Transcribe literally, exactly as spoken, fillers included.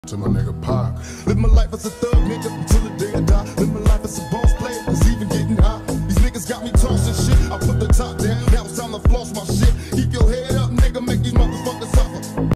To my nigga Pac. Live my life as a thug nigga until the day I die. Live my life as a boss player, it's even getting hot. These niggas got me tossing shit. I put the top down, now it's time to floss my shit.